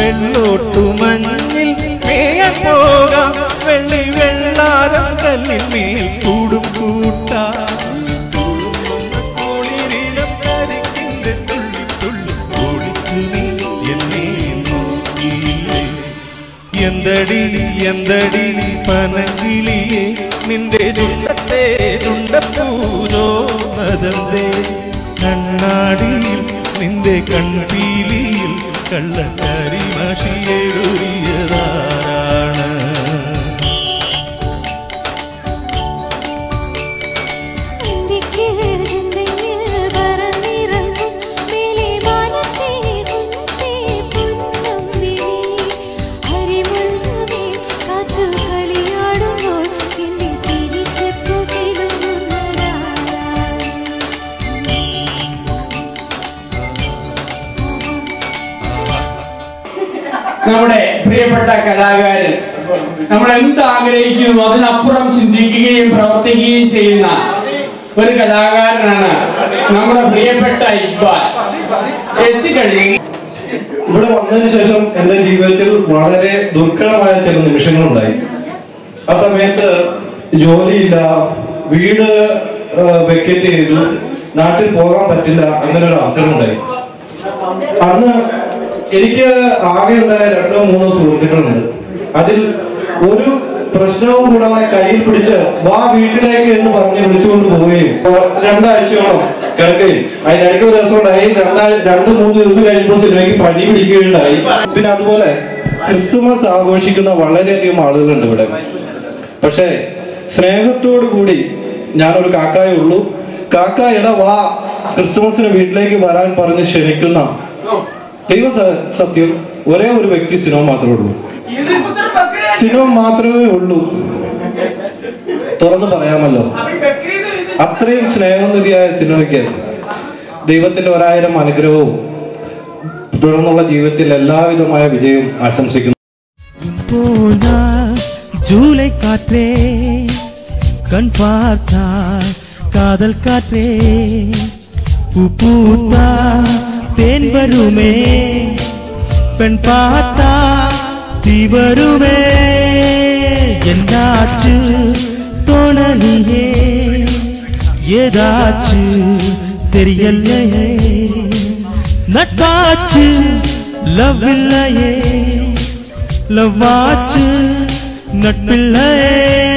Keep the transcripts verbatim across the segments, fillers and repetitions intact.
വെള്ളോട്ടു മഞ്ഞിൽ മേയാൻ പോകാം വെള്ളി വെള്ളാരം കല്ലിൽ മേൽ കൂടും കൂട്ടാം കുളിരിടം കരിക്കിന്റെ തുള്ളി തുള്ളി ഓടിച്ചു നീ എന്നെ നോക്കിയില്ലേ എന്തടി എന്തടി പനങ്കിളിയെ നിന്റെ ചുണ്ടത്തെ ചുണ്ടപ്പൂതോ മതന്തേ കണ്ണാടിയിൽ നിന്റെ കൺപീലിയിൽ കള്ളക്കാരി മാഷിയെഴുതിയതാരാണ് നമ്മുടെ പ്രിയപ്പെട്ട കലാകാരൻ നമ്മൾ എന്ത് ആഗ്രഹിക്കുന്നു അതിനപ്പുറം ചിന്തിക്കുകയും പ്രവർത്തിക്കുകയും ചെയ്യുന്ന ഒരു കലാകാരനാണ് നമ്മുടെ പ്രിയപ്പെട്ട ഇക്ബാൽ. എത്തിക്കഴിഞ്ഞു ഇവിടെ വന്നതിന് ശേഷം എന്റെ ജീവിതത്തിൽ വളരെ ദുർഘടമായ ചില നിമിഷങ്ങളുണ്ടായി. ആ സമയത്ത് ജോലിയില്ല, വീട് വെക്കേറ്റ് ചെയ്തു, നാട്ടിൽ പോകാൻ പറ്റില്ല, അങ്ങനെ ഒരു അവസരം ഉണ്ടായി. അന്ന് എനിക്ക് ആകെ ഉണ്ടായ രണ്ടോ മൂന്നോ സുഹൃത്തുക്കളുണ്ട്. അതിൽ ഒരു പ്രശ്നവും കൂടാതെ കയ്യിൽ പിടിച്ച് വാ വീട്ടിലേക്ക് എന്ന് പറഞ്ഞ് വിളിച്ചുകൊണ്ട് പോവുകയും രണ്ടാഴ്ചയോളം കിടക്കുകയും അതിനിടയ്ക്ക് ഒരു ദിവസം ഉണ്ടായി. രണ്ടാഴ്ച രണ്ട് മൂന്ന് ദിവസം കഴിയുമ്പോൾ സിനിമയ്ക്ക് പനി പിടിക്കുകയുണ്ടായി. പിന്നെ അതുപോലെ ക്രിസ്തുമസ് ആഘോഷിക്കുന്ന വളരെയധികം ആളുകളുണ്ട് ഇവിടെ. പക്ഷേ സ്നേഹത്തോടു കൂടി ഞാനൊരു കാക്കായേ ഉള്ളൂ. കാക്കായുടെ വാ ക്രിസ്തുമസിന് വീട്ടിലേക്ക് വരാൻ പറഞ്ഞ് ക്ഷണിക്കുന്ന ദൈവ സത്യം ഒരേ ഒരു വ്യക്തി സിനോ മാത്രമേ ഉള്ളൂ. സിനോ മാത്രമേ ഉള്ളൂ. തുറന്നു പറയാമല്ലോ. അത്രയും സ്നേഹനിധിയായ സിനോയ്ക്ക് ദൈവത്തിന്റെ ഒരായിരം അനുഗ്രഹവും തുടർന്നുള്ള ജീവിതത്തിൽ എല്ലാവിധമായ വിജയവും ആശംസിക്കുന്നു. ജൂലൈ കാറ്റേ കൺ പാർത്താൽ കാതൽ കാറ്റേ പൂപ്പൂത്താ தேன் வருமே பெண் பார்த்தா தீ வருமே என்னாச்சு தோணலியே ஏதாச்சு தெரியலையே நட்பாச்சு லவ் இல்லையே லவ்வாச்சு நட்பில்லையே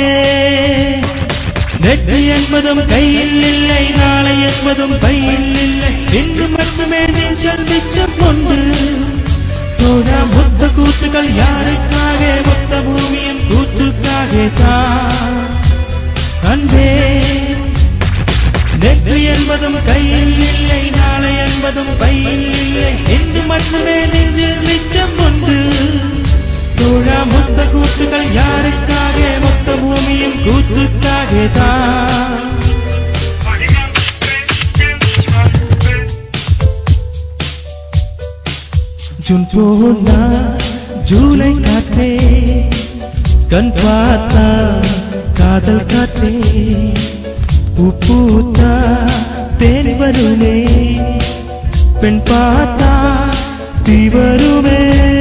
நெற்றி என்பதும் கையில் இல்லை நாளை என்பதும் பையில் இல்லை இன்று மட்டுமே நெஞ்சல் மிச்சம் கொண்டு தோழா மொத்த கூத்துக்கள் யாருக்காக மொத்த பூமியின் கூத்துக்காக தான் அன்பே நெற்றி என்பதும் கையில் இல்லை நாளை என்பதும் பையில் இல்லை இன்று மட்டுமே நெஞ்சில் மிச்சம் கொண்டு தோழா மொத்த கூத்துக்கள் யாருக்காக மொத்த பூமியின் கூத்துக்காக தான் ஜூன் போனா ஜூலை காற்றே கண் பார்த்தா காதல் காற்றே பூப்பூத்தா தேன் வருமே பெண் பார்த்தா தீ வருமே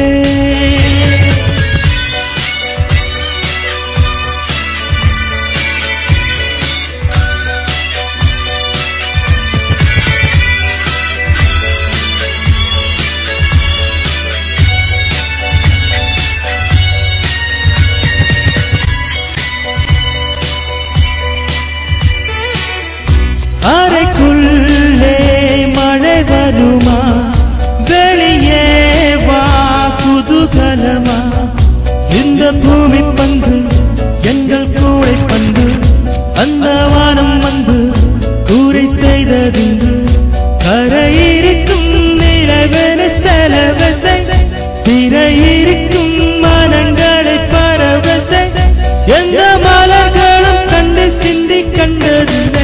அறைக்குள்ளே மழை வருமா வெளியே வா குதூகலமா இந்த பூமி பந்து எங்கள் கூடை பந்து அந்த வானம் வந்து கூரை செய்ததின்று கரையிருக்கும் நிலவென செலவசை சிறையிருக்கும் மனங்களை பரவசை எந்த மலர்களும் கண்டு சிந்தி கண்டதில்லை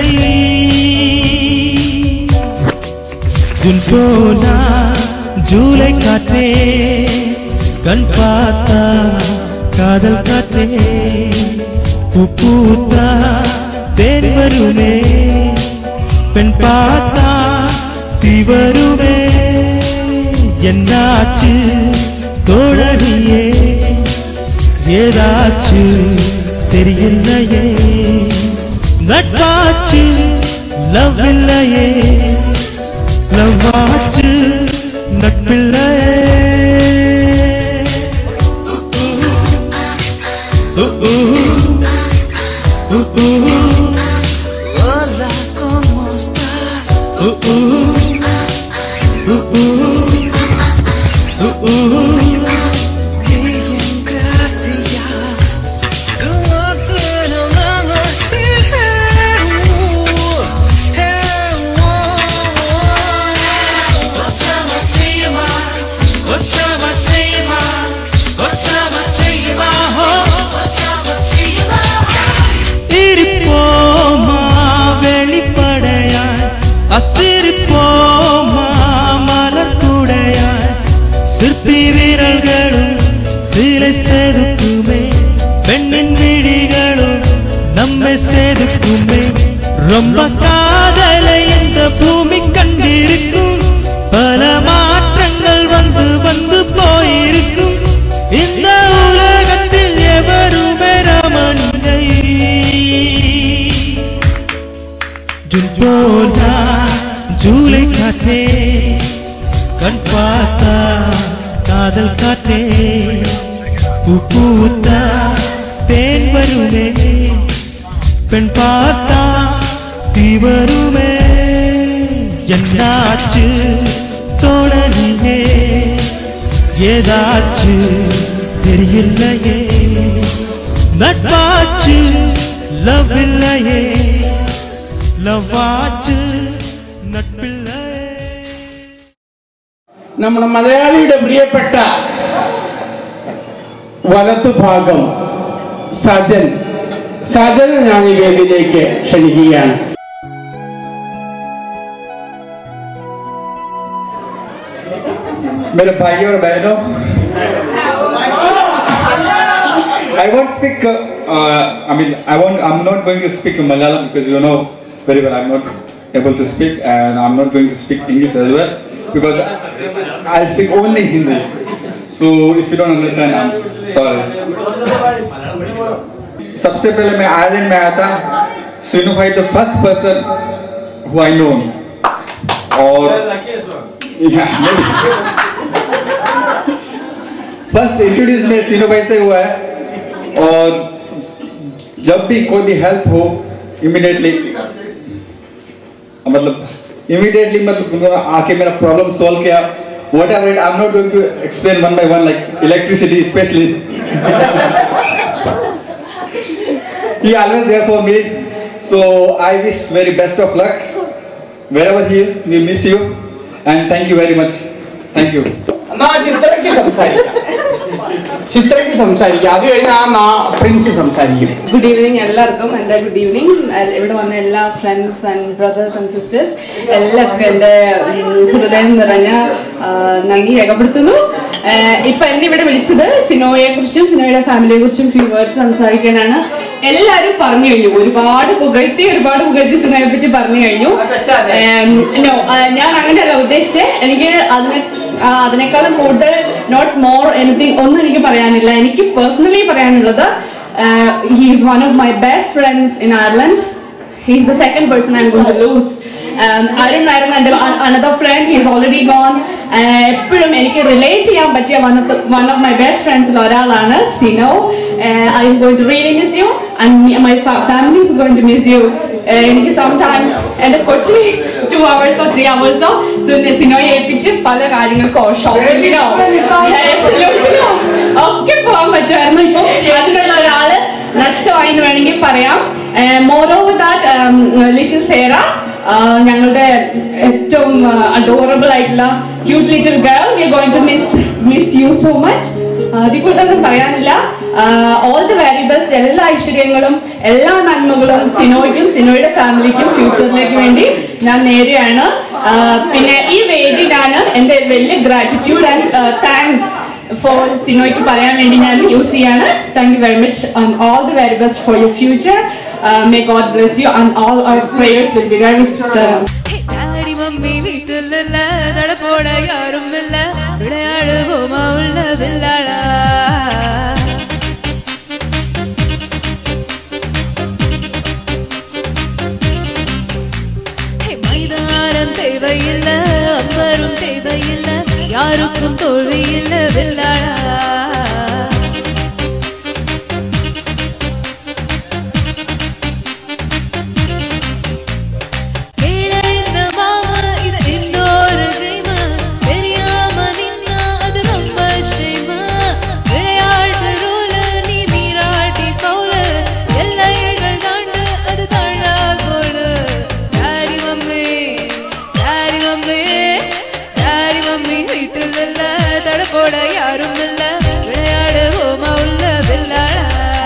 ஜூன் போனா ஜூலை காற்றே கண் பார்த்தா காதல் காற்றே பூப்பூத்தா தேன் வருமே பெண் பார்த்தா தீ வருமே என்னாச்சு தோ ஏதாச்சு தெரியலையே நட்பாச்சு லவ் இல்லையே லவ் ஆச்சு நட்பில்லையே Hola, ¿cómo estás? Bien, gracias. Tú no tienes nada que சிற்பி வீரர்களும் சீலை செதுக்குமே பெண்ணின் விழிகளும் நம்மை செதுக்குமே ரொம்ப காதலை இந்த பூமி கண்டிருக்கும் பல மாற்றங்கள் வந்து வந்து போயிருக்கும் இந்த உலகத்தில் எவருமே ரமணியை ஜூன் போனா ஜூலை காற்றே கண் பார்த்தா காதல் காற்றே பூ பூத்தா தேன் வருமே பெண் பார்த்தா தீ வருமே என்னாச்சு தோழனியே ஏதாச்சு தெரியலையே நட்பாச்சு லவ் இல்லையே லவ் ஆச்சு നട്പില്ലേ നമ്മുടെ മലയാളിയുടെ പ്രിയപ്പെട്ട വലത്തു ഭാഗം സജൻ സജൻ ഞാൻ ഈ വേദിയിലേക്ക് ക്ഷണിക്കുകയാണ്. मेरे भाई और बहनों, I won't speak. Uh, I mean, I won't. I'm not going to speak Malayalam because you know very well I'm not able to speak, and I'm not going to speak English as well because I'll speak only Hindi. So if you don't understand, I'm sorry. सबसे पहले मैं Ireland में आया था. सीनू भाई the first person who I know. और first introduce में सीनू भाई से हुआ है और जब भी कोई भी हेल्प हो इमीडिएटली मतलब इमीडिएटली मतलब उन्होंने आके मेरा प्रॉब्लम सॉल्व किया. Whatever it, I'm not going to explain one by one like electricity especially. He always there for me. So I wish very best of luck wherever he is. We miss you and thank you very much. Thank you. എന്നാ ചിത്രയ്ക്ക് സംസാരിക്കാം. ചിത്രയ്ക്ക് സംസാരിക്കാം. അത് കഴിഞ്ഞാൽ ആ Prince സംസാരിക്കും. Good evening എല്ലാവർക്കും. എൻ്റെ good evening. ഇവിടെ വന്ന എല്ലാ friends and brothers and sisters എല്ലാവർക്കും എൻ്റെ ഹൃദയം നിറഞ്ഞ നന്ദി രേഖപ്പെടുത്തുന്നു. ഇപ്പൊ എന്നെ ഇവിടെ വിളിച്ചത് സിനോയെ കുറിച്ചും സിനോയുടെ ഫാമിലിയെ കുറിച്ചും ഫ്യൂ വേർഡ്സ് സംസാരിക്കാനാണ്. എല്ലാരും പറഞ്ഞു കഴിഞ്ഞു, ഒരുപാട് പുകഴ്ത്തി ഒരുപാട് പുകഴ്ത്തി സിനോയെ പറ്റി പറഞ്ഞു കഴിഞ്ഞു. ഞാൻ അങ്ങനെയല്ല ഉദ്ദേശിച്ചത്. എനിക്ക് അതിനെ അതിനേക്കാളും കൂടുതൽ നോട്ട് മോർ എനിത്തിങ് ഒന്നും എനിക്ക് പറയാനില്ല. എനിക്ക് പേഴ്സണലി പറയാനുള്ളത് he is one of my best friends in Ireland. He is the second person I'm going to lose. Arun ആയിരുന്നു എൻ്റെ another friend. He is already gone. എപ്പോഴും എനിക്ക് റിലേറ്റ് ചെയ്യാൻ പറ്റിയ one of one of my best ഫ്രണ്ട്സിൽ ഒരാളാണ് Sino. I'm going to really miss you and my family is going to miss you. എനിക്ക് sometimes എൻ്റെ കൊച്ചിന് ടു അവേഴ്സോ ത്രീ അവേഴ്സോ സിനോയെ ഏൽപ്പിച്ച് പല കാര്യങ്ങൾക്കോ ഷോപ്പിങ്ങിനോ ഹെയർസലൂണിനോ ഒക്കെ പോകാൻ പറ്റുമായിരുന്നു. ഇപ്പം അതിനുള്ള ഒരാള് നഷ്ടമായി എന്ന് വേണമെങ്കിൽ പറയാം. Moreover that little Sarah ഞങ്ങളുടെ ഏറ്റവും അഡോറബിൾ ആയിട്ടുള്ള cute little girl. We are going to miss miss you so much. അതിൽ കൂടുതലൊന്നും പറയാനില്ല. All the very best. എല്ലാ ഐശ്വര്യങ്ങളും എല്ലാ നന്മകളും സിനോയ്ക്കും സിനോയുടെ ഫാമിലിക്കും ഫ്യൂച്ചറിലേക്ക് വേണ്ടി ഞാൻ നേരെയാണ്. പിന്നെ ഈ വേദി ഞാൻ എൻ്റെ വലിയ ഗ്രാറ്റിറ്റ്യൂഡ് ആൻഡ് താങ്ക്സ് ഫോർ സിനോയ്ക്ക് പറയാൻ വേണ്ടി ഞാൻ യൂസ് ചെയ്യാണ്. Thank you very much and all the very best for your future. May God bless you and all our prayers will be guide. Daddy mummy வீட்டில் இல்ல தட போட யாரும் இல்ல விளையாடுவோமா உள்ள வில்லாடா ஜோடி இல்ல வில்லாளா தடப்போட யாரும் இல்ல விளையாடுவோமா உள்ள வில்லாளா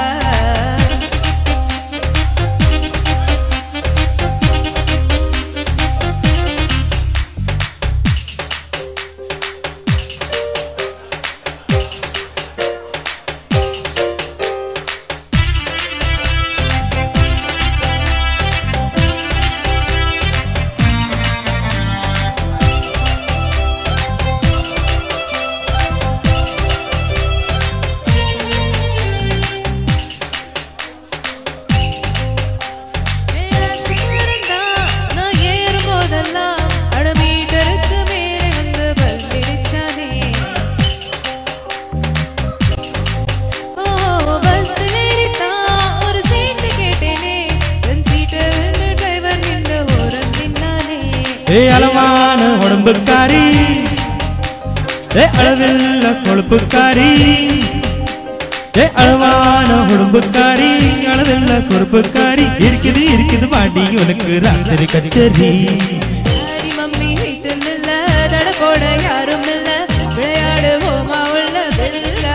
ஏ அளவான உடம்புக்காரி ஏ அளவில்ல கொழுப்புக்காரி ஏ அளவான உடம்புக்காரி அளவில்ல கொழுப்புக்காரி இருக்குது இருக்குது பாடி உனக்கு ராத்திரி கச்சேரி மம்மி வீட்டில் இல்ல தடப்போட யாரும் இல்ல விளையாடுவோமா உள்ள வில்லாளா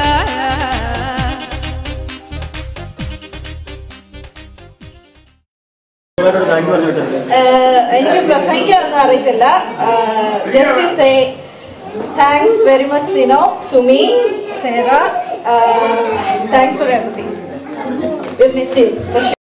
എനിക്ക് പ്രസംഗിക്കാനൊന്നും അറിയത്തില്ല just say thanks very much Sino Sumi Sarah thanks for everything will miss U